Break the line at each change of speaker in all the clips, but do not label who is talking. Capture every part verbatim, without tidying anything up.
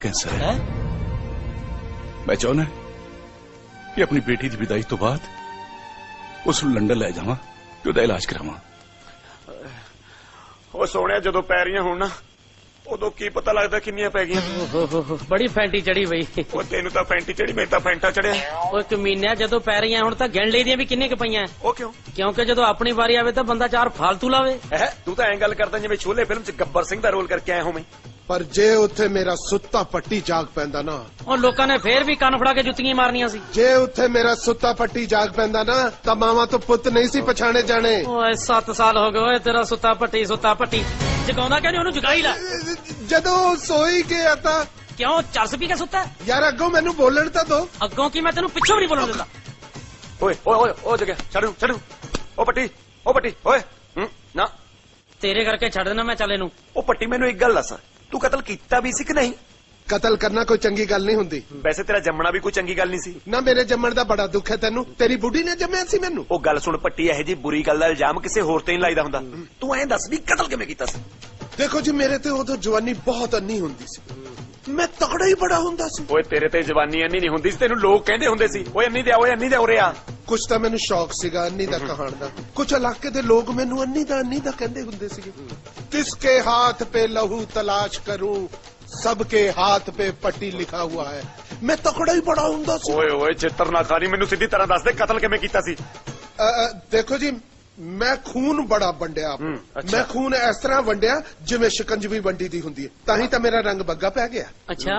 Cancer है। मैं चाहना कि अपनी बेटी की विदाई तो बाद उस लंडन लै जावा कि उहदा इलाज करावा।
ਉਹ ਸੋਹਣਿਆ ਜਦੋਂ ਪੈ ਰਹੀਆਂ ਹੁਣ ਨਾ ਉਦੋਂ ਕੀ ਪਤਾ ਲੱਗਦਾ ਕਿੰਨੀਆਂ ਪੈ ਗਈਆਂ।
ਬੜੀ ਫੈਂਟੀ ਚੜੀ ਬਈ।
ਉਹ ਤੈਨੂੰ ਤਾਂ ਫੈਂਟੀ ਚੜੀ, ਮੈਨੂੰ ਤਾਂ ਫੈਂਟਾ ਚੜਿਆ।
ਉਹ ਕਮੀਨਿਆ ਜਦੋਂ ਪੈ ਰਹੀਆਂ ਹੁਣ ਤਾਂ ਗਿਣ ਲਈਦੀਆਂ ਵੀ ਕਿੰਨੇ ਕੁ ਪਈਆਂ।
ਉਹ ਕਿਉਂ?
ਕਿਉਂਕਿ ਜਦੋਂ ਆਪਣੀ ਵਾਰੀ ਆਵੇ ਤਾਂ ਬੰਦਾ ਚਾਰ ਫਾਲਤੂ ਲਾਵੇ।
ਹੈ ਤੂੰ ਤਾਂ ਐਂ ਗੱਲ ਕਰਦਾ ਜਿਵੇਂ ਸ਼ੋਲੇ ਫਿਲਮ ਚ ਗੱਬਰ ਸਿੰਘ ਦਾ ਰੋਲ ਕਰਕੇ ਆਇਆ ਹੋਵੇਂ।
पर जे उत्थे मेरा सुत्ता पट्टी जाग पैंदा ना,
ਉਹ ਲੋਕਾਂ ਨੇ ਫੇਰ ਵੀ ਕੰਨ ਫੜਾ ਕੇ ਜੁੱਤੀਆਂ ਮਾਰਨੀਆਂ ਸੀ।
जे उत्थे मेरा सुत्ता पट्टी जाग पैंदा ना तां मावां तो पुੱਤ नहीं सी पछाणे जाने।
ਓਏ ਸੱਤ ਸਾਲ ਹੋ ਗਏ ਓਏ ਤੇਰਾ ਸੁੱਤਾ ਭੱਟੀ ਸੁੱਤਾ ਭੱਟੀ ਜਗਾਉਂਦਾ ਕਹਿੰਦੇ ਉਹਨੂੰ ਜਗਾਈ ਲੈ।
ਜਦੋਂ सोई गया तां
ਕਿਉਂ ਚਰਸ ਪੀ ਕੇ ਸੁੱਤਾ?
यार अगों मैनू बोलण तां दो।
ਅੱਗੋਂ ਕੀ ਮੈਂ ਤੈਨੂੰ ਪਿੱਛੋਂ ਵੀ ਨਹੀਂ ਬੋਲਣ ਦਿੰਦਾ।
ਓਏ ਓਏ ਓਏ ਉਹ ਜਗ੍ਹਾ ਛੱਡੂ ਛੱਡੂ ਉਹ ਪੱਟੀ ਉਹ ਪੱਟੀ ਓਏ ਹੂੰ ਨਾ
ਤੇਰੇ ਕਰਕੇ ਛੱਡ ਦੇਣਾ ਮੈਂ ਚੱਲੇ ਨੂੰ।
ਉਹ ਪੱਟੀ ਮੈਨੂੰ ਇੱਕ ਗੱਲ ਦੱਸ, ਤੂੰ ਕਤਲ ਕੀਤਾ ਵੀ ਸੀ ਕਿ ਨਹੀਂ?
कतल करना कोई चंगी गल नहीं हुंदी।
ਵੈਸੇ ਤੇਰਾ ਜੰਮਣਾ ਵੀ ਕੋਈ ਚੰਗੀ ਗੱਲ ਨਹੀਂ ਸੀ
ना मेरे जम्मण दा बड़ा दुख है तेनू, तेरी बुढ़ी ने जम्मिया सी मैनू।
ਉਹ ਗੱਲ ਸੁਣ ਪੱਟੀ, ਇਹੋ ਜੀ ਬੁਰੀ ਗੱਲ ਦਾ ਇਲਜ਼ਾਮ ਕਿਸੇ ਹੋਰ ਤੇ ਨਹੀਂ ਲਾਈਦਾ ਹੁੰਦਾ। ਤੂੰ ਐਂ ਦੱਸ ਵੀ ਕਤਲ ਕਿਵੇਂ ਕੀਤਾ ਸੀ?
देखो जी मेरे ते उदों जवानी बहुत अन्नी हुंदी सी, मैं तगड़ा ही बड़ा हुंदा सी।
ਓਏ ਤੇਰੇ ਤੇ ਜਵਾਨੀ ਇੰਨੀ ਨਹੀਂ ਹੁੰਦੀ ਸੀ, ਤੈਨੂੰ ਲੋਕ ਕਹਿੰਦੇ ਹੁੰਦੇ ਸੀ ਓਏ ਅੰਨੀ ਦੇ ਓਏ ਅੰਨੀ ਦੇ ਉਰੇ ਆ।
कुछ तां मैनू शौक सीगा अन्नी दा कहाण दा, कुछ इलाके दे लोग मैनू अन्नी दा अन्नी दा कहंदे हुंदे सीगे। किसके हाथ पे लहू तलाश करूं, सबके हाथ पे पट्टी लिखा हुआ है। मैं तकड़ा ही बड़ा हुंदा सी।
ਓਏ ਓਏ ਚਿੱਤਰ ਨਾ ਖਾਣੀ, ਮੈਨੂੰ ਸਿੱਧੀ ਤਰ੍ਹਾਂ ਦੱਸ ਦੇ ਕਤਲ ਕਿਵੇਂ ਕੀਤਾ ਸੀ?
अ, अ, देखो जी मैं खून बड़ा वंडिया,
हम्म, अच्छा।
मैं खून इस तरह वंडिया जिवें शिकंजवी वंडी दी हुंदी है, ताही तां मेरा रंग बग्गा पै गया।
ਅੱਛਾ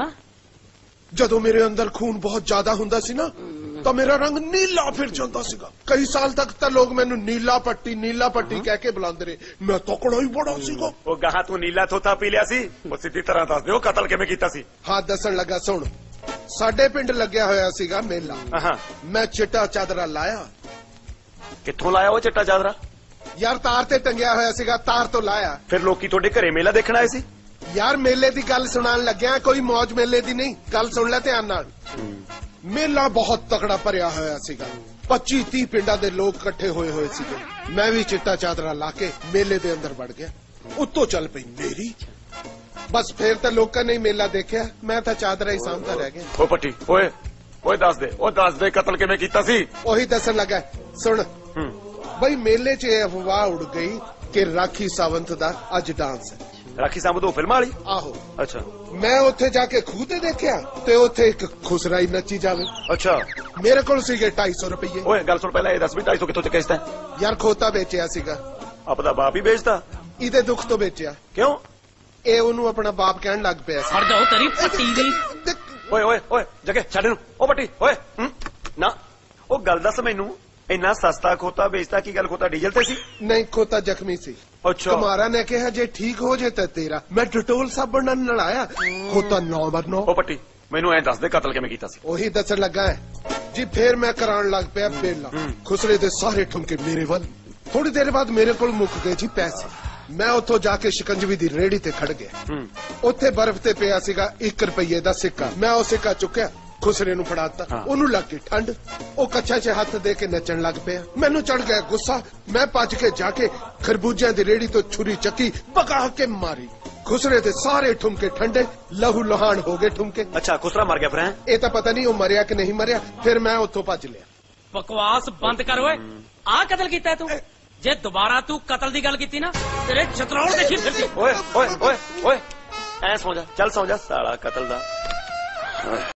ਜਦੋਂ ਮੇਰੇ ਅੰਦਰ ਖੂਨ ਬਹੁਤ ਜ਼ਿਆਦਾ ਹੁੰਦਾ ਸੀ ਨਾ ਤਾਂ ਮੇਰਾ ਰੰਗ ਨੀਲਾ ਫਿਰ ਜਾਂਦਾ ਸੀਗਾ। ਕਈ ਸਾਲ ਤੱਕ ਤਾਂ ਲੋਕ ਮੈਨੂੰ ਨੀਲਾ ਪੱਟੀ ਨੀਲਾ ਪੱਟੀ ਕਹਿ ਕੇ ਬੁਲਾਉਂਦੇ ਰਹੇ। ਮੈਂ ਤਕੜਾ ਹੀ ਬੜਾ ਸੀਗਾ।
ਉਹ ਗਾਹਾਂ ਤੂੰ ਨੀਲਾ ਥੋਥਾ ਪੀ ਲਿਆ ਸੀ? ਉਹ ਸਿੱਧੀ ਤਰ੍ਹਾਂ ਦੱਸ ਦਿਓ ਕਤਲ ਕਿਵੇਂ ਕੀਤਾ ਸੀ?
ਹਾਂ ਦੱਸਣ ਲੱਗਾ ਸੁਣ। ਸਾਡੇ ਪਿੰਡ ਲੱਗਿਆ ਹੋਇਆ ਸੀਗਾ ਮੇਲਾ,
ਹਾਂ
ਮੈਂ ਚਿੱਟਾ ਚਾਦਰਾ ਲਾਇਆ।
ਕਿੱਥੋਂ ਲਾਇਆ ਉਹ ਚਿੱਟਾ ਚਾਦਰਾ?
ਯਾਰ ਤਾਰ ਤੇ ਟੰਗਿਆ ਹੋਇਆ ਸੀਗਾ, ਤਾਰ ਤੋਂ ਲਾਇਆ।
ਫਿਰ ਲੋਕੀ ਤੁਹਾਡੇ ਘਰੇ ਮੇਲਾ ਦੇਖਣ ਆਏ ਸੀ?
ਯਾਰ ਮੇਲੇ ਦੀ ਗੱਲ ਸੁਣਾਉਣ ਲੱਗਿਆ, ਕੋਈ ਮौज ਮੇਲੇ ਦੀ ਨਹੀਂ, ਗੱਲ ਸੁਣ ਲੈ ਧਿਆਨ ਨਾਲ। ਮੇਲਾ ਬਹੁਤ ਤਕੜਾ ਭਰਿਆ ਹੋਇਆ ਸੀਗਾ, ਪੱਚੀ ਤੀਹ ਪਿੰਡਾਂ ਦੇ ਲੋਕ ਇਕੱਠੇ ਹੋਏ ਹੋਏ ਸੀਗੇ। ਮੈਂ ਵੀ ਚਿੱਟਾ ਚਾਦਰਾ ਲਾ ਕੇ ਮੇਲੇ ਦੇ ਅੰਦਰ ਵੜ ਗਿਆ। ਉੱਤੋਂ ਚੱਲ ਪਈ ਮੇਰੀ। ਬਸ ਫੇਰ ਤਾਂ ਲੋਕਾਂ ਨੇ ਮੇਲਾ ਦੇਖਿਆ, ਮੈਂ ਤਾਂ ਚਾਦਰਾ ਹੀ ਸਾਂਭਦਾ ਰਹਿ ਗਿਆ।
ਉਹ ਪੱਟੀ ਓਏ ਓਏ ਦੱਸ ਦੇ, ਉਹ ਦੱਸ ਦੇ ਕਤਲ ਕਿਵੇਂ ਕੀਤਾ ਸੀ?
ਉਹੀ ਦੱਸਣ ਲੱਗਾ ਸੁਣ।
ਹੂੰ
ਬਈ ਮੇਲੇ 'ਚ ਇਹ ਅਫਵਾਹ ਉੜ ਗਈ ਕਿ ਰਾਖੀ ਸਾਵੰਤ ਦਾ ਅੱਜ ਡਾਂਸ ਹੈ।
ਰਾਖੀ ਸਾਹਮਣੇ ਉਹ ਫਿਲਮਾਂ ਵਾਲੀ?
ਆਹੋ।
ਅੱਛਾ
ਮੈਂ ਉੱਥੇ ਜਾ ਕੇ ਖੂਹ ਤੇ ਦੇਖਿਆ ਤੇ ਉੱਥੇ ਇੱਕ ਖੁਸਰਾਈ ਨੱਚੀ ਜਾਵੇ।
ਅੱਛਾ
ਮੇਰੇ ਕੋਲ ਸੀਗੇ ਢਾਈ ਸੌ ਰੁਪਏ।
ਓਏ ਗੱਲ ਸੁਣ, ਪਹਿਲਾਂ ਇਹ ਦੱਸ ਵੀ ਢਾਈ ਸੌ ਕਿੱਥੋਂ ਚੱਕਿਆ ਸੀ?
ਯਾਰ ਖੋਤਾ ਵੇਚਿਆ ਸੀਗਾ।
ਆਪਦਾ ਬਾਪ ਹੀ ਵੇਚਦਾ?
ਇਹਦੇ ਦੁੱਖ ਤੋਂ ਵੇਚਿਆ।
ਕਿਉਂ?
ਇਹ ਉਹਨੂੰ ਆਪਣਾ ਬਾਪ ਕਹਿਣ ਲੱਗ ਪਿਆ ਸੀ।
ਹਟ ਜਾਓ ਤੇਰੀ ਭੱਟੀ ਦੀ।
ਤੇ
ਓਏ ਓਏ ਓਏ ਜਗੇ ਛੱਡ ਨੂੰ। ਉਹ ਪੱਟੀ ਓਏ ਹੂੰ, ਨਾ ਉਹ ਗੱਲ ਦੱਸ ਮੈਨੂੰ, ਇੰਨਾ ਸਸਤਾ ਖੋਤਾ ਵੇਚਦਾ ਕੀ ਗੱਲ? ਖੋਤਾ ਡੀਜ਼ਲ ਤੇ ਸੀ?
ਨਹੀਂ ਖੋਤਾ ਜ਼ਖਮੀ ਸੀ।
ਅੱਛਾ
ਕੁਮਾਰਾ ਨੇ ਕਿਹਾ ਜੇ ਠੀਕ ਹੋ ਜੇ ਤਾਂ ਤੇਰਾ। ਮੈਂ ਡਟੋਲ ਸਾਬਣ ਨਾਲ ਨਲਾਇਆ, ਖੋਤਾ ਨੌ ਬਰ ਨੌ।
ਉਹ ਪੱਟੀ ਮੈਨੂੰ ਐਂ ਦੱਸ ਦੇ ਕਤਲ ਕਿਵੇਂ ਕੀਤਾ ਸੀ?
ਉਹੀ ਦੱਸਣ ਲੱਗਾ ਹੈ ਜੀ। ਫੇਰ ਮੈਂ ਕਰਾਉਣ ਲੱਗ ਪਿਆ ਬੇਲਾ। ਖੁਸਰੇ ਦੇ ਸਾਰੇ ਠੁਮਕੇ ਮੇਰੇ ਵੱਲ। ਥੋੜੀ ਦੇਰ ਬਾਅਦ ਮੇਰੇ ਕੋਲ ਮੁੱਕ ਗਏ ਜੀ ਪੈਸੇ। ਮੈਂ ਉੱਥੋਂ ਜਾ ਕੇ ਸ਼ਿਕੰਜਵੀ ਦੀ ਰੇੜੀ ਤੇ ਖੜ ਗਿਆ। ਉੱਥੇ ਬਰਫ਼ ਤੇ ਪਿਆ ਸੀਗਾ ਇੱਕ ਰੁਪਈਏ ਦਾ ਸਿੱਕਾ। ਮੈਂ ਉਹ ਸਿੱਕਾ ਚੁੱਕਿਆ, ਖੁਸਰੇ ਨੂੰ ਫੜਾਤਾ। ਉਹਨੂੰ ਲੱਗ ਗਈ ਠੰਡ, ਉਹ ਕੱਛਾ 'ਚ ਹੱਥ ਦੇ ਕੇ ਨੱਚਣ ਲੱਗ ਪਿਆ। ਮੈਨੂੰ ਚੜ ਗਿਆ ਗੁੱਸਾ। ਮੈਂ ਭੱਜ ਕੇ ਜਾ ਕੇ ਖਰਬੂਜਿਆਂ ਦੀ ਰੇੜੀ ਤੋਂ ਛੁਰੀ ਚੱਕੀ, ਬਗਾ ਕੇ ਮਾਰੀ। ਖੁਸਰੇ ਦੇ ਸਾਰੇ ਠੁਮਕੇ ਠੰਡੇ, ਲਹੂ ਲੁਹਾਨ ਹੋ ਗਏ ਠੁਮਕੇ।
ਅੱਛਾ ਖੁਸਰਾ ਮਰ ਗਿਆ ਫਿਰ? ਹੈਂ?
ਇਹ ਤਾਂ ਪਤਾ ਨਹੀਂ ਉਹ ਮਰਿਆ ਕਿ ਨਹੀਂ ਮਰਿਆ। ਫਿਰ ਮੈਂ ਉੱਥੋਂ ਭੱਜ ਲਿਆ।
ਬਕਵਾਸ ਬੰਦ ਕਰ ਓਏ। ਆਹ ਕਤਲ ਕੀਤਾ ਤੂੰ? ਜੇ ਦੁਬਾਰਾ ਤੂੰ ਕਤਲ ਦੀ ਗੱਲ ਕੀਤੀ ਨਾ ਤੇਰੇ ਚਤਰੌਲ ਦੇਖੀ ਫਿਰਦੀ।
ਓਏ ਓਏ ਓਏ ਓਏ ਐ ਸੌਂ ਜਾ, ਚੱਲ ਸੌਂ ਜਾ ਸਾਲਾ ਕਤਲ ਦਾ।